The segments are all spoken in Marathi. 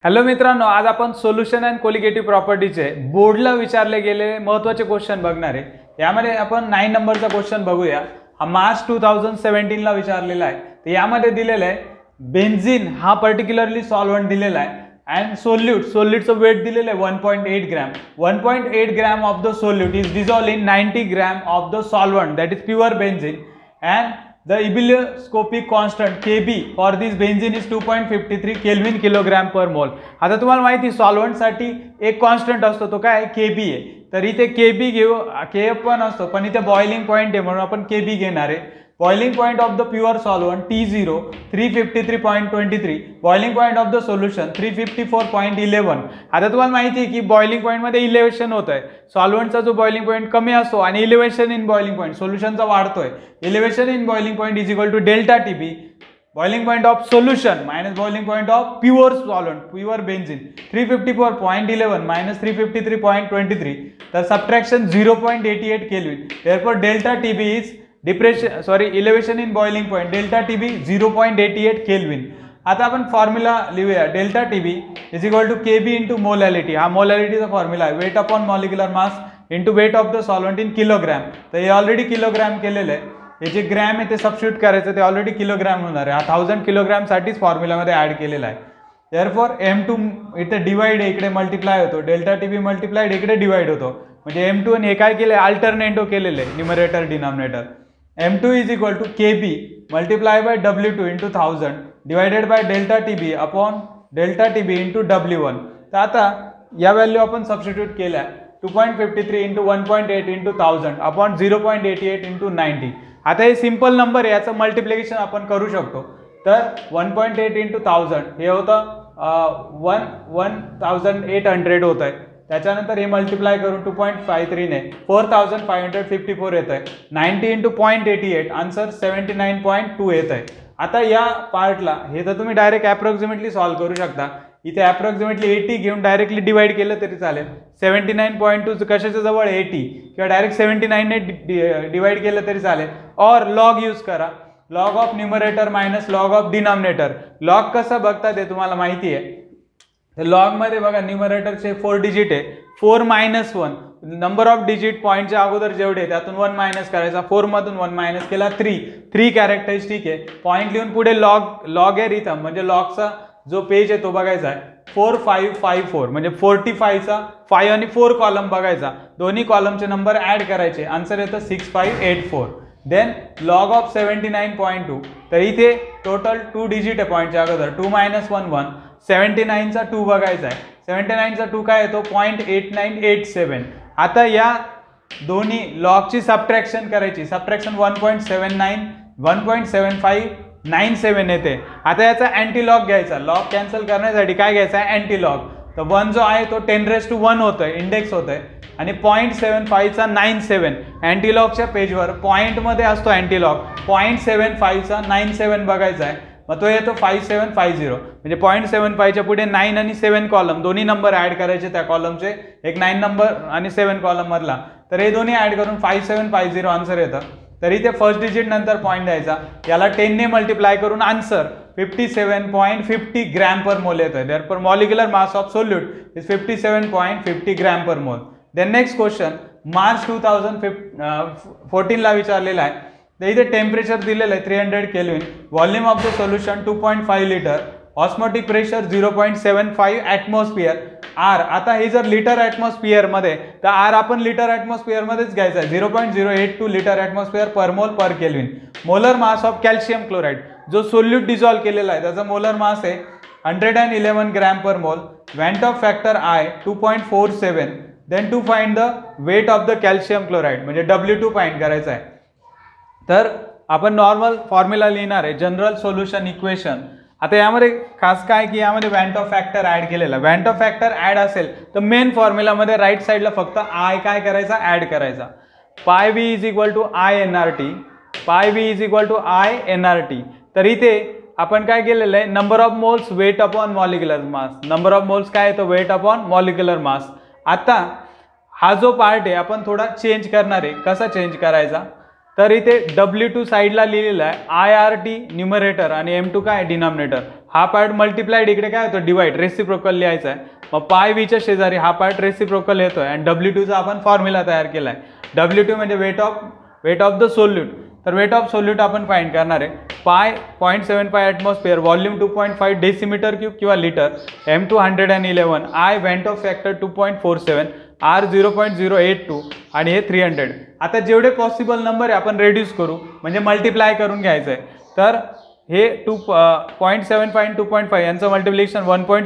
हॅलो मित्रांनो, आज आपण सोल्युशन अँड कोलिगेटिव्ह प्रॉपर्टीचे बोर्डला विचारले गेलेले महत्त्वाचे क्वेश्चन बघणार आहे। यामध्ये आपण 9 नंबरचा क्वेश्चन बघूया। हा मार्च 2017 ला विचारलेला आहे। तर यामध्ये दिलेलं आहे बेन्झीन हा पर्टिक्युलरली सॉल्व्हेंट दिलेला आहे अँड सोल्यूटचं वेट दिलेलं आहे 1.8 gram. 1.8 gram of the solute is dissolved in 90 gram of the solvent that is pure benzene and the ebullioscopic constant Kb for this benzene is 2.53 Kelvin kilogram per mole। आता तुम्हाला माहिती सॉल्व्हेंट साठी एक कॉन्स्टंट असतो, तो काय Kb आहे। तर इथे Kb घेऊ, Kf पण असतो, पण इथे बॉइलिंग पॉइंट आहे म्हणून आपण Kb घेणार आहे। Boiling point of the pure solvent T0 353.23, boiling point of the solution 354.11। आता तुम्हाला माहिती आहे की बॉइलिंग पॉइंट मध्ये इलेव्हेशन होत आहे। सॉल्व्हेंटचा जो बॉइलिंग पॉइंट कमी असतो आणि इलेव्हेशन इन बॉइलिंग पॉइंट सोल्यूशनचा वाढतोय। Elevation in boiling point is equal to delta Tb, boiling point of solution minus boiling point of pure solvent pure benzene 354.11 minus 353.23, तर subtraction 0.88 kelvin. Therefore delta Tb is elevation in boiling point delta Tb 0.88 kelvin. आता आपण फॉर्म्युला लिहूया, delta Tb is equal to Kb into molality. हा मोलॅलिटीचा फॉर्म्युला आहे, weight upon molecular mass into weight of the solvent in kilogram. तर हे ऑलरेडी किलोग्रॅम केलेलं आहे, हे जे ग्रॅम आहे ते सबस्टिट्यूट करायचं, ते ऑलरेडी किलोग्रॅम होणार आहे। हा 1000 किलोग्रॅम साठीच फॉर्म्युलामध्ये ऍड केलेला आहे। देयरफॉर M2 इथे डिवाइड आहे, इकडे मल्टिप्लाय होतो, डेल्टा Tb मल्टिप्लाइड इकडे डिवाइड होतो, म्हणजे M2 आणि हे काय केले अल्टरनेटिव्ह केलेले आहे numerator denominator. M2 is equal to Kb multiply by W2 into 1000 divided by delta Tb upon delta Tb into W1। तर आता या व्हॅल्यू आपण सबस्टिट्यूट केल्या 2.53 into 1.8 into 1000 upon 0.88 into 90। आता हे सिंपल नंबर आहे, याचं मल्टिप्लिकेशन आपण करू शकतो। तर 1.8 into 1000 हे होतं 1800 होत आहे, त्याच्यानंतर हे मल्टिप्लाय करून 2.53 ने 4554 येत आहे। 90 इंटू 0.88 आन्सर 79.2 येत आहे। आता या पार्टला हे तर तुम्ही डायरेक्ट अप्रॉक्सिमेटली सॉल्व्ह करू शकता। इथे अप्रॉक्सिमेटली 80 घेऊन डायरेक्टली डिवाइड केलं तरी चालेल। 79.2 कशाच्या जवळ 80 किंवा डायरेक्ट 79 ने डिवाइड केलं तरी चालेल, और लॉग यूज करा, log of numerator minus log of denominator. Log कसं बघता ते तुम्हाला माहिती आहे। लॉग मध्ये बघा न्यूमरेटरचे 4 डिजिट आहे, 4 मायनस 1 नंबर ऑफ डिजिट पॉईंटच्या अगोदर जेवढे त्यातून 1 मायनस करायचा, 4 मधून 1 मायनस केला 3 कॅरेक्टरिस्टिक आहे। पॉईंट लिहून पुढे लॉग आहे रिथम, म्हणजे लॉगचा जो पेज आहे तो बघायचा आहे 4554, म्हणजे 45 चा 5 आणि 4 कॉलम बघायचा, दोन्ही कॉलमचे नंबर ऍड करायचे, आन्सर येतं 6584। देन लॉग ऑफ 79.2, तर इथे टोटल 2 डिजिट आहे पॉईंटच्या अगोदर, 2 मायनस 1 1, 79 चा 2 बघायचा आहे, 79 चा 2 काय येतो 0.8987। आता या दोन्ही लॉगची सबट्रॅक्शन करायची, सबट्रॅक्शन 1.79 1.7597 येते। आता याचा अँटी लॉग घ्यायचा, लॉग कॅन्सल करण्यासाठी काय घ्यायचा आहे अँटी लॉग। तर 1 जो आहे तो 10⁻1 होतोय, इंडेक्स होतोय, आणि 0.75 चा 97 अँटी लॉगच्या पेजवर पॉईंट मध्ये असतो अँटी लॉग, 0.75 चा 97 बघायचा आहे, मग तो येतो 5750। म्हणजे 0.75 च्या पुढे 9 आणि 7 कॉलम दोन्ही नंबर ऍड करायचे, त्या कॉलमचे एक 9 नंबर आणि 7 कॉलम मधला, तर हे दोन्ही ऍड करून 5750 आन्सर येतं। तर इथे फर्स्ट डिजिट नंतर पॉईंट द्यायचा, याला 10 ने मल्टिप्लाय करून आन्सर 57.50 ग्रॅम पर मोल येतं। Therefore molecular mass of solute is 57.50 gram per mole. Then next question March 2014 ला विचारलेला आहे। तर इथे टेम्परेचर दिलेलं आहे 300 kelvin, volume of the solution 2.5 litre, osmotic pressure 0.75 atmosphere, R. आता हे जर लिटर ॲटमॉस्फियर मध्ये, तर आर आपण लिटर ॲटमॉस्फियर मध्येच घ्यायचा आहे, 0.082 litre atmosphere per mole per kelvin. Molar mass of calcium chloride, जो सोल्यूट डिसॉल्व केलेला आहे त्याचा मोलर मास आहे 111 gram per mole. Van't Hoff factor I 2.47। Then to find the weight of the calcium chloride, म्हणजे W2 फाइंड करायचा आहे। तर आपण नॉर्मल फॉर्म्युला लिहिणार आहे, जनरल सोल्युशन इक्वेशन। आता यामध्ये खास काय की यामध्ये वेंट ऑफ फॅक्टर ऍड केलेला, वेंट ऑफ फॅक्टर ऍड असेल तर मेन फॉर्म्युलामध्ये राईट साईडला फक्त आय काय करायचा ऍड करायचा, pi V is equal to INRT, pi V is equal to INRT। तर इथे आपण काय केलेलं आहे, number of moles weight upon molecular mass, number of moles काय येतो वेट अपॉन मॉलिक्युलर मास। आता हा जो पार्ट आहे आपण थोडा चेंज करणार आहे, कसा चेंज करायचा, तर इथे W2 साईडला लिहिलेला आहे IRT न्यूमरेटर आणि M2 काय डिनॉमिनेटर. हा पार्ट मल्टिप्लाइड इकडे काय होतं डिवाइड रेसिप्रोकल लिहायचा आहे. मग पाय व्हीच्या शेजारी हा पार्ट रेसिप्रोकल येतोय आणि W2चा आपण फॉर्म्युला तयार केला आहे. W2 म्हणजे वेट ऑफ द सोल्यूट. तर वेट ऑफ सोल्यूट आपण फाइंड करणार आहे. Pi 0.75 atmosphere, volume 2.5 decimetre cube किंवा litre, M2 111, I van't Hoff factor 2.47, R 0.082 आणि हे 300. आता जेवढे पॉसिबल नंबर आहे आपण रेड्यूस करू म्हणजे मल्टिप्लाय करून घ्यायचं आहे. तर हे 0.75 आणि 2.5 यांचं मल्टिप्लिकेशन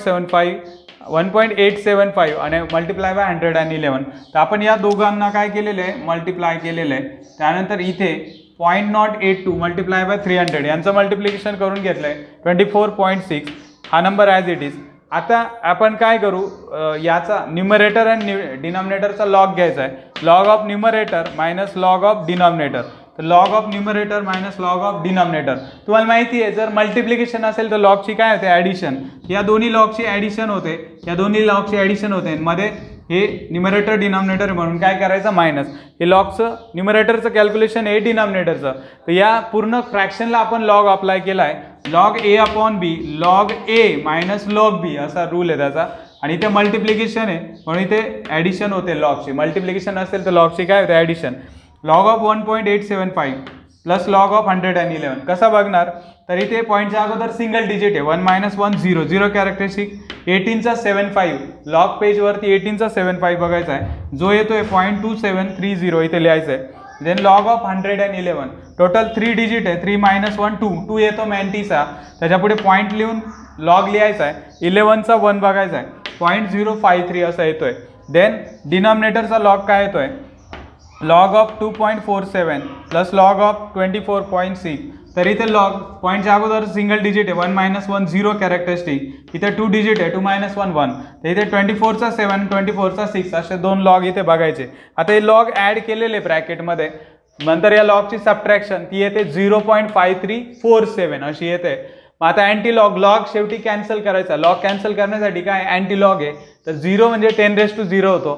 1.875 आणि मल्टिप्लाय बाय 111. तर आपण या दोघांना काय केलेलं आहे मल्टिप्लाय केलेलं आहे. त्यानंतर इथे 0.082 मल्टिप्लाय बाय 300 यांचं मल्टिप्लिकेशन करून घेतलं आहे 24.6. हा नंबर ॲज इट इज. आता आपण काय करू याचा न्यूमरेटर आणि डिनॉमिनेटरचा लॉग घ्यायचा आहे. Log of numerator minus log of denominator. तर log of numerator minus log of denominator. तुम्हाला माहिती आहे जर मल्टिप्लिकेशन असेल तर लॉगची काय होते ॲडिशन. या दोन्ही लॉगची ॲडिशन होते, या दोन्ही लॉगची ॲडिशन होते मध्ये हे न्यूमरेटर डिनॉमिनेटर म्हणून काय करायचं मायनस. हे लॉगचं न्यूमरेटरचं कॅल्क्युलेशन आहे डिनॉमिनेटरचं. तर या पूर्ण फ्रॅक्शनला आपण लॉग अप्लाय केला आहे. Log A upon B, log A minus log B असा रूल आहे त्याचा. आणि इथे मल्टिप्लिकेशन आहे म्हणून इथे ॲडिशन होते लॉगची. मल्टिप्लिकेशन असेल तर लॉगची काय होते addition. Log of 1.875 plus log of 111 कसा बघणार. तर इथे पॉईंटच्या अगोदर सिंगल डिजिट आहे 1 - 1 0 0 कॅरेक्टरिस्टिक. 18चा 75 लॉग पेजवरती 18चा 75 बघायचा आहे जो येतोय 0.2730 इथे लिहायचं आहे. Then log of 111 total 3 digit आहे 3 - 1 2 येतो मॅन्टीचा. त्याच्या पुढे पॉईंट लिहून लॉग लिहायचा आहे. 11चा 1 बघायचा आहे 0.053 असा येतोय. देन डिनॉमिनेटरचा लॉग काय येतोय log of 2.47 plus log of 24.6. तर इथे लॉग पॉईंटच्या अगोदर सिंगल डिजिट आहे 1 - 1 0 कॅरेक्टरिस्टिक. इथे 2 डिजिट आहे 2 - 1 1. तर इथे 24चा 7 24चा 6 असे 2 लॉग इथे बघायचे. आता हे लॉग ॲड केलेले ब्रॅकेटमध्ये. नंतर या लॉगची सबट्रॅक्शन ती येते 0.5347 अशी येते. मग आता अँटी लॉग शेवटी कॅन्सल करायचा. लॉग कॅन्सल करण्यासाठी काय अँटी लॉग आहे. तर 0 म्हणजे 10⁻0 होतो.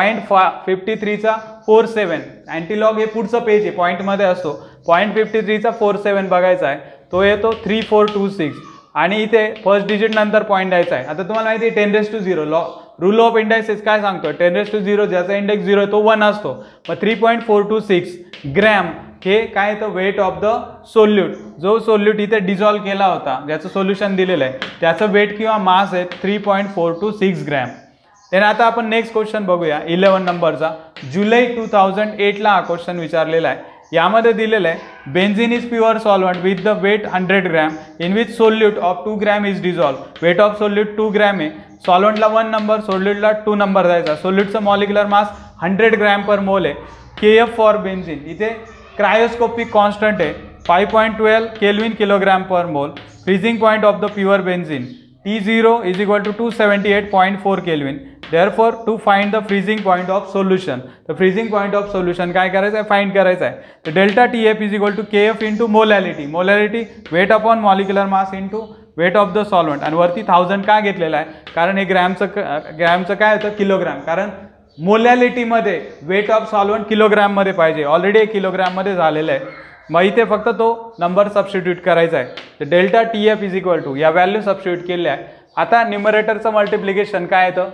0.53चा 47 अँटी लॉग हे पुढचं पेज आहे पॉईंटमध्ये असतो. 0.53चा 47 बघायचा आहे तो येतो 3426 आणि इथे फर्स्ट डिजिट नंतर पॉईंट द्यायचा आहे. आता तुम्हाला माहिती आहे 10⁻0 रूल ऑफ इंडायसेस काय सांगतो 10⁻0 ज्याचा इंडेक्स 0 आहे तो 1 असतो. मग 3.426 ग्रॅम हे काय तर वेट ऑफ द सोल्यूट. जो सोल्यूट इथे डिझॉल्व केला होता ज्याचं सोल्युशन दिलेलं आहे त्याचं वेट किंवा मास आहे 3.426 ग्रॅम. देन आता आपण नेक्स्ट क्वेश्चन बघूया 11 नंबरचा. जुलै 2008ला हा क्वेश्चन विचारलेला आहे. यामध्ये दिलेलं आहे benzene is pure solvent with the weight 100 gram in which solute of 2 gram is dissolve. Weight of solute 2 gram आहे. सॉल्वंटला 1 नंबर सोल्यूटला 2 नंबर द्यायचा. सोल्यूटचं molecular mass 100 gram per mole आहे. KF फॉर बेन्झीन इथे क्रायोस्कोपिक कॉन्स्टंट आहे 5.12 kelvin kilogram per mole. Freezing point of the pure benzene T0 is equal to 278.4 kelvin. Therefore to find the freezing point of solution. तर फ्रीजिंग पॉइंट ऑफ सोल्यूशन काय करायचं आहे फाइंड करायचं आहे. तर delta TF is equal to KF into molality. Molality weight upon molecular mass into weight of the solvent. आणि वरती 1000 का घेतलेला आहे कारण हे ग्रॅमचं काय होतं किलोग्राम. कारण मोलॅलिटीमध्ये वेट ऑफ सॉल्वंट किलोग्राममध्ये पाहिजे. ऑलरेडी किलोग्राममध्ये झालेलं आहे. मग इथे फक्त तो नंबर सबस्टिट्यूट करायचा आहे. तर delta TF is equal to या व्हॅल्यू सबस्टिट्यूट केल्या आहे. आता न्यूमरेटरचं मल्टिप्लिकेशन काय येतं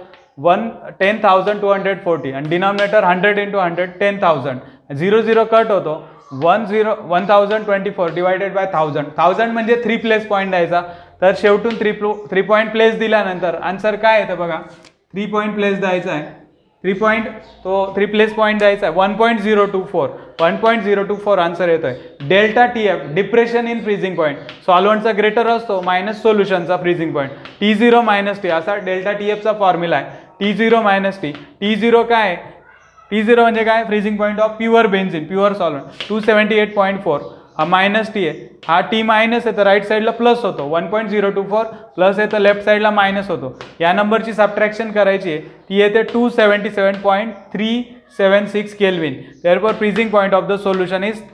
10,240 आणि डिनॉमिनेटर 100 × 100 10,000. 0 0 कट होतो 1024 डिवायडेड बाय 1000 म्हणजे 3 प्लेस पॉईंट द्यायचा. तर शेवटून 3 पॉईंट प्लेस दिल्यानंतर आन्सर काय येतं बघा 3 पॉईंट प्लेस द्यायचा आहे. 3 प्लेस पॉईंट द्यायचा आहे 1.024 आन्सर येतोय. Delta TF depression in freezing point. सॉल्वंटचा ग्रेटर असतो मायनस सोल्युशनचा फ्रीजिंग पॉईंट. T0 - T असा डेल्टा TFचा फॉर्म्युला आहे. T0 - T. T0 काय T0 म्हणजे काय freezing point of pure benzene pure solvent 278.4. हा मायनस T आहे. हा T मायनस आहे तर राईट साईडला प्लस होतो 1.024 प्लस आहे तर लेफ्ट साईडला मायनस होतो. या नंबरची सबट्रॅक्शन करायची आहे ती येते 277.376 kelvin. Therefore freezing point of the solution is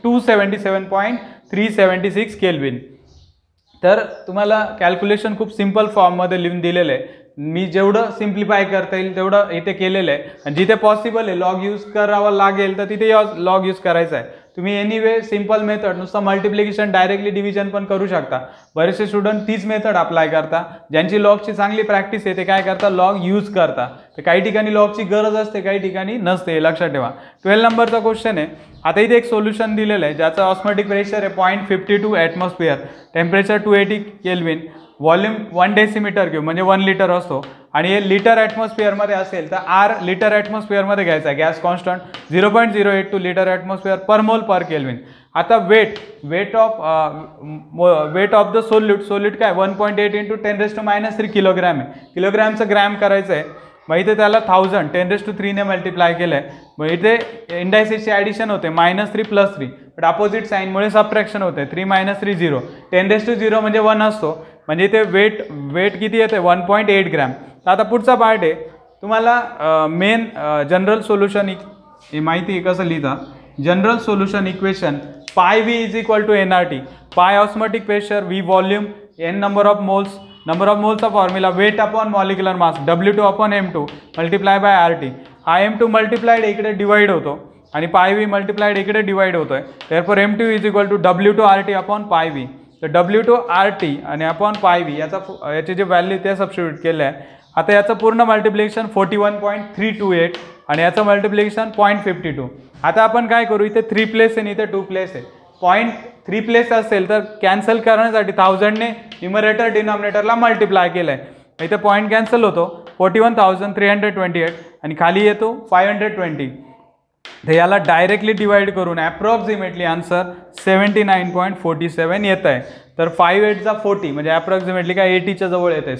277.376 kelvin. तर तुम्हाला कॅल्क्युलेशन खूप सिम्पल फॉर्ममध्ये लिहून दिलेलं आहे. मी जेवढं सिम्प्लिफाय करता येईल तेवढं इथे केलेलं आहे. आणि जिथे पॉसिबल आहे लॉग यूज करावा लागेल तर तिथे लॉग यूज करायचा आहे. तुम्ही एनिवे सिंपल मेथड नुसतं मल्टिप्लिकेशन डायरेक्टली डिव्हिजन पण करू शकता. बरेचसे स्टुडंट तीच मेथड अप्लाय करता. ज्यांची लॉगची चांगली प्रॅक्टिस आहे ते काय करता, लॉग यूज करता. तर काही ठिकाणी लॉगची गरज असते, काही ठिकाणी नसते, हे लक्षात ठेवा. 12 नंबरचा क्वेश्चन आहे. आता इथे एक सोल्युशन दिलेलं आहे ज्याचं ऑस्मोटिक प्रेशर आहे 0.52 atmosphere, temperature 280 kelvin, volume 1 decimetre cube म्हणजे 1 लिटर असतो आणि हे लिटर ॲटमॉस्फिअरमध्ये असेल तर आर लिटर ॲटमॉस्फिअरमध्ये घ्यायचा आहे. Gas constant 0.082 litre atmosphere per mole per kelvin. आता वेट ऑफ द सोल्यूट काय 1.8 × 10⁻³ किलोग्रॅम आहे. किलोग्रॅमचं ग्रॅम करायचं आहे. मग इथे त्याला 1000 10⁻³ ने मल्टिप्लाय केलं आहे. मग इथे इंडायसेसची ॲडिशन होते -3 + 3, बट अपोजिट साईनमुळे सबट्रॅक्शन होते. 3 - 3 0, 10⁻0 म्हणजे 1 असतो. म्हणजे इथे वेट किती येते 1.8 ग्रॅम. तर आता पुढचा पार्ट आहे तुम्हाला मेन जनरल सोल्युशन माहिती आहे कसं लिहिता. General solution equation πV = nRT. Pi osmotic pressure, V volume, n number of moles. Number of मोल्सचा formula weight upon molecular mass W2/m2 multiply by RT. हा m2 मल्टिप्लाइड इकडे डिवाइड होतो आणि πV मल्टिप्लाइड इकडे डिवाइड होतोय. therefore m2 = W2RT/πV. तर W2RT आणि अपॉन πV याचे जे व्हॅल्यू ते सबस्टिट्यूट केलं आहे. आता याचं पूर्ण मल्टिप्लिकेशन 41.328 आणि याचं मल्टिप्लिकेशन 0.52. आता आपण काय करू, इथे 3 प्लेस आहे आणि इथे 2 प्लेस आहे. 0.3 प्लेस असेल तर कॅन्सल करण्यासाठी 1000 ने न्यूमरेटर डिनॉमिनेटरला मल्टिप्लाय केलं आहे. इथे पॉईंट कॅन्सल होतो 41,328 आणि खाली येतो 520. तर याला डायरेक्टली डिवाइड करून ॲप्रॉक्सिमेटली आन्सर 79.47 येत आहे. तर 5 8 = 40 म्हणजे ॲप्रॉक्सिमेटली काय 80च्या जवळ येत आहे.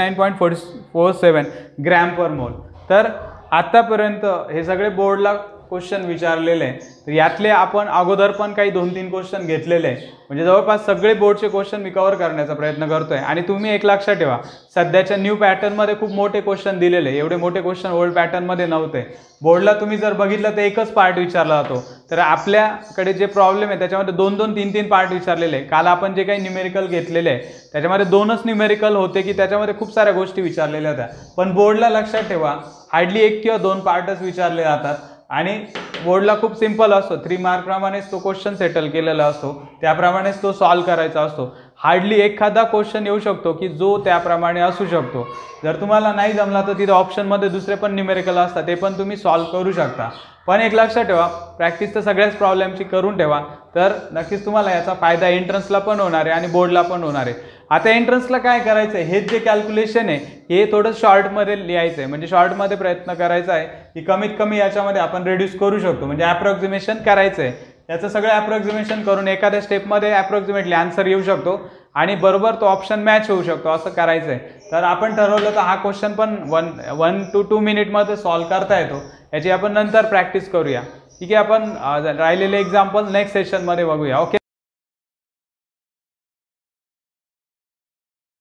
79.47 ग्रॅम पर मोल. तर आत्तापर्यंत हे सगळे बोर्डला क्वेश्चन विचारलेले आहे. तर यातले आपण अगोदर पण काही 2-3 क्वेश्चन घेतलेले आहे. म्हणजे जवळपास सगळे बोर्डचे क्वेश्चन मी कव्हर करण्याचा प्रयत्न करतोय. आणि तुम्ही एक लक्षात ठेवा, सध्याच्या न्यू पॅटर्नमध्ये खूप मोठे क्वेश्चन दिलेले. एवढे मोठे क्वेश्चन ओल्ड पॅटर्नमध्ये नव्हते. बोर्डला तुम्ही जर बघितलं तर एकच पार्ट विचारला जातो. तर आपल्याकडे जे प्रॉब्लेम आहे त्याच्यामध्ये 2-2, 3-3 पार्ट विचारलेले आहे. काल आपण जे काही न्यूमेरिकल घेतलेले आहे त्याच्यामध्ये 2च न्यूमेरिकल होते की त्याच्यामध्ये खूप साऱ्या गोष्टी विचारलेल्या होत्या. पण बोर्डला लक्षात ठेवा हार्डली 1 किंवा 2 पार्टच विचारले जातात आणि बोर्डला खूप सिंपल असतो. 3 मार्क प्रमाणेच तो क्वेश्चन सेटल केलेला असतो, त्याप्रमाणेच तो सॉल्व करायचा असतो. हार्डली एखादा क्वेश्चन येऊ शकतो की जो त्याप्रमाणे असू शकतो. जर तुम्हाला नाही जमला तर तिथे ऑप्शनमध्ये दुसरे पण न्यूमेरिकल असतात, ते पण तुम्ही सॉल्व करू शकता. पण एक लक्षात ठेवा, प्रॅक्टिस तर सगळ्याच प्रॉब्लेमची करून ठेवा, तर नक्कीच तुम्हाला याचा फायदा एंट्रन्सला पण होणार आहे आणि बोर्डला पण होणार आहे. आता एंट्रन्सला काय करायचं आहे, हे जे कॅल्क्युलेशन आहे हे थोडं शॉर्टमध्ये लिहायचं आहे. म्हणजे शॉर्टमध्ये प्रयत्न करायचा आहे की कमीत कमी याच्यामध्ये आपण रिड्यूस करू शकतो. म्हणजे ॲप्रॉक्सिमेशन करायचं आहे. याचं सगळं ॲप्रॉक्सिमेशन करून एखाद्या स्टेपमध्ये ॲप्रॉक्सिमेटली आन्सर येऊ शकतो आणि बरोबर तो ऑप्शन मॅच होऊ शकतो, असं करायचं आहे. तर आपण ठरवलं तर हा क्वेश्चन पण 1 to 2 मिनिटमध्ये सॉल्व करता येतो. याची आपण नंतर प्रॅक्टिस करूया. ठीक आहे, आपण राहिलेले एक्झाम्पल नेक्स्ट सेशनमध्ये बघूया. ओके.